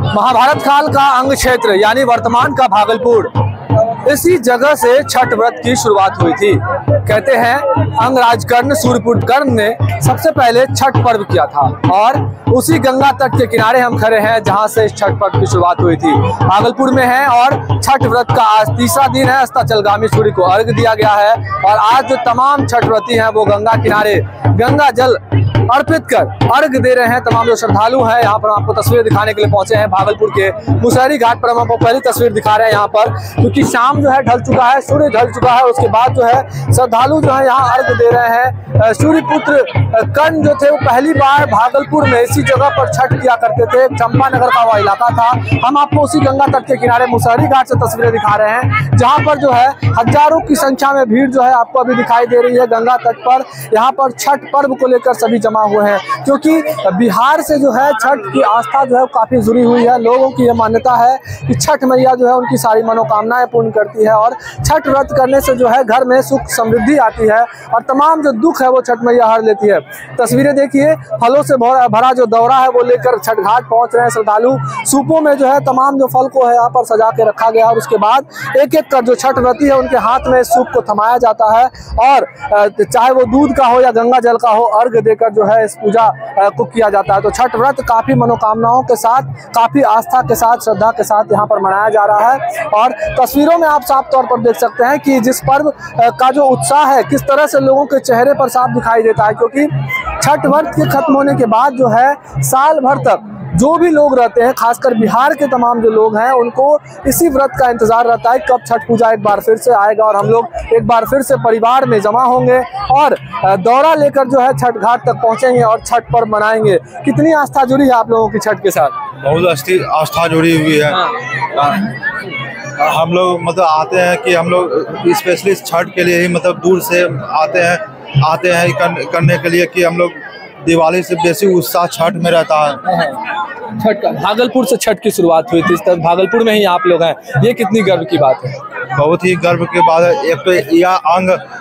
महाभारत काल का अंग क्षेत्र यानी वर्तमान का भागलपुर, इसी जगह से छठ व्रत की शुरुआत हुई थी। कहते हैं अंगराज कर्ण सूर्यपुत्र कर्ण ने सबसे पहले छठ पर्व किया था और उसी गंगा तट के किनारे हम खड़े हैं जहां से इस छठ पर्व की शुरुआत हुई थी। भागलपुर में है और छठ व्रत का आज तीसरा दिन है। अस्ताचलगामी सूर्य को अर्घ दिया गया है और आज जो तमाम छठ व्रती हैं वो गंगा किनारे गंगा जल अर्पित कर अर्घ दे रहे हैं। तमाम जो श्रद्धालु हैं यहाँ पर आपको तस्वीर दिखाने के लिए पहुंचे हैं। भागलपुर के मुसहरी घाट पर हम आपको पहली तस्वीर दिखा रहे हैं यहाँ पर, क्योंकि शाम जो है ढल चुका है, सूर्य ढल चुका है। उसके बाद जो है श्रद्धालु जो है यहाँ अर्घ दे रहे हैं। सूर्यपुत्र कर्ण जो थे वो पहली बार भागलपुर में इसी जगह पर छठ किया करते थे। चंपानगर का वह इलाका था। हम आपको उसी गंगा तट के किनारे मुसहरी घाट से तस्वीरें दिखा रहे हैं, जहाँ पर जो है हजारों की संख्या में भीड़ जो है आपको अभी दिखाई दे रही है गंगा तट पर। यहाँ पर छठ पर्व को लेकर सभी जमा हुए हैं, क्योंकि बिहार से जो है छठ की आस्था जो है काफी जुड़ी हुई है। लोगों की यह मान्यता है कि छठ मैया जो है उनकी सारी मनोकामनाएं पूर्ण करती है और छठ व्रत करने से जो है घर में सुख समृद्धि आती है और तमाम जो दुख है वो छठ मैया हर लेती है। तस्वीरें देखिए, फलों से भरा जो दौरा है वो लेकर छठ घाट पहुंच रहे हैं श्रद्धालु। सूपों में जो है तमाम जो फल को है यहाँ पर सजा के रखा गया और उसके बाद एक एक कर जो छठ व्रती है उनके हाथ में सूप को थमाया जाता है और चाहे वो दूध का हो या गंगा जल का हो, अर्घ देकर जो है इस पूजा को किया जाता है। तो छठ व्रत काफी मनोकामनाओं के साथ, काफी आस्था के साथ, श्रद्धा के साथ यहाँ पर मनाया जा रहा है। और तस्वीरों में आप साफ तौर पर देख सकते हैं कि जिस पर्व का जो उत्साह है किस तरह से लोगों के चेहरे पर साफ दिखाई देता है, क्योंकि छठ व्रत के खत्म होने के बाद जो है साल भर तक जो भी लोग रहते हैं, खासकर बिहार के तमाम जो लोग हैं, उनको इसी व्रत का इंतजार रहता है कब छठ पूजा एक बार फिर से आएगा और हम लोग एक बार फिर से परिवार में जमा होंगे और दौरा लेकर जो है छठ घाट तक पहुंचेंगे और छठ पर्व मनाएंगे। कितनी आस्था जुड़ी है आप लोगों की छठ के साथ? बहुत आस्था जुड़ी हुई है। हम लोग मतलब आते हैं कि हम लोग स्पेशली छठ के लिए ही मतलब दूर से आते हैं करने के लिए कि हम लोग दिवाली से बेसी उत्साह छठ में रहता है। छठ का भागलपुर से छठ की शुरुआत हुई थी, इस तरह भागलपुर में ही आप लोग हैं, ये कितनी गर्व की बात है? बहुत ही गर्व की बात है। एक तो यह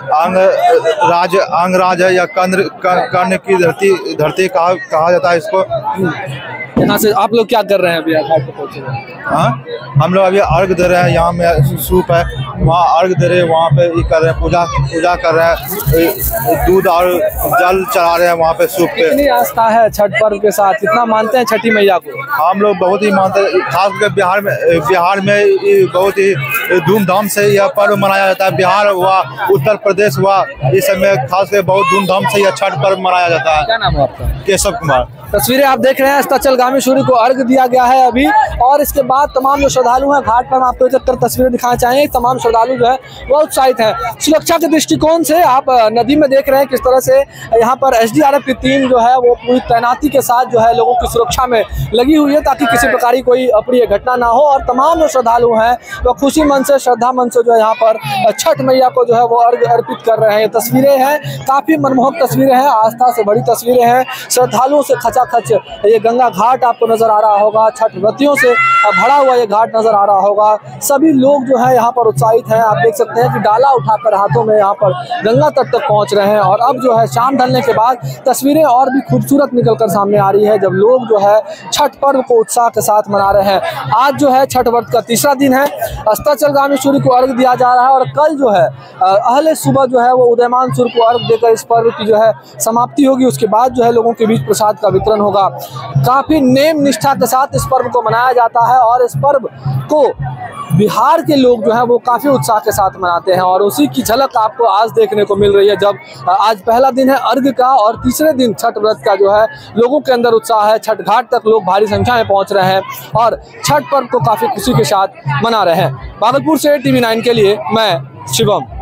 अंगराज है या कर्ण की धरती कहा जाता है इसको। यहाँ से आप लोग क्या कर रहे हैं अभी घाट पे पहुंचे हैं? हाँ, हम लोग अभी अर्घ दे रहे हैं। यहाँ में सूप है, वहाँ अर्घ दे रहे हैं, वहाँ पे ये कर रहे हैं, पूजा कर रहे हैं, दूध और जल चढ़ा रहे हैं वहाँ पे सूप पे। कितनी आस्था है छठ पर्व के साथ, कितना मानते हैं छठी मैया को? हम लोग बहुत ही मानते हैं, खासकर बिहार में बहुत ही धूमधाम से यह पर्व मनाया जाता है। बिहार हुआ, उत्तर प्रदेश हुआ, इस समय खासकर बहुत धूमधाम से यह छठ पर्व मनाया जाता है। क्या नाम है आपका? केशव कुमार। तस्वीरें आप देख रहे हैं, अस्ताचलगामी सूर्य को अर्घ दिया गया है अभी और इसके बाद तमाम जो श्रद्धालु हैं घाट पर, हम आपको एक तस्वीरें दिखाना चाहेंगे। तमाम श्रद्धालु जो है वो उत्साहित हैं। सुरक्षा के दृष्टिकोण से आप नदी में देख रहे हैं किस तरह से यहाँ पर एसडीआरएफ की टीम जो है वो पूरी तैनाती के साथ जो है लोगों की सुरक्षा में लगी हुई है, ताकि किसी प्रकार की कोई अप्रिय घटना ना हो। और तमाम जो श्रद्धालु हैं वो खुशी मन से, श्रद्धा मन से जो है यहाँ पर छठ मैया को जो है वो अर्घ अर्पित कर रहे हैं। ये तस्वीरें हैं, काफी मनमोहक तस्वीरें हैं, आस्था से बड़ी तस्वीरें हैं। श्रद्धालुओं से खचाखच ये गंगा घाट आपको नजर आ रहा होगा, छठ व्रतियों से भरा हुआ ये घाट नजर आ रहा होगा। सभी लोग जो है यहाँ पर उत्साहित हैं। आप देख सकते हैं कि डाला उठाकर हाथों में यहाँ पर गंगा तट तक पहुँच रहे हैं और अब जो है शाम ढलने के बाद तस्वीरें और भी खूबसूरत निकलकर सामने आ रही है, जब लोग जो है छठ पर्व को उत्साह के साथ मना रहे हैं। आज जो है छठ व्रत का तीसरा दिन है। अस्ताचलगामी सूर्य को अर्घ दिया जा रहा है और कल जो है अहले सुबह जो है वो उदयमान सूर्य को अर्घ देकर इस पर्व की जो है समाप्ति होगी। उसके बाद जो है लोगों के बीच प्रसाद का वितरण होगा। काफी नेम निष्ठा के साथ इस पर्व को मनाया जाता है और इस पर्व को बिहार के लोग जो है वो काफी उत्साह के साथ मनाते हैं और उसी की झलक आपको आज देखने को मिल रही है, जब आज पहला दिन है अर्घ का और तीसरे दिन छठ व्रत का जो है लोगों के अंदर उत्साह है। छठ घाट तक लोग भारी संख्या में पहुंच रहे हैं और छठ पर्व को काफी खुशी के साथ मना रहे हैं। भागलपुर से TV9 के लिए मैं शिवम।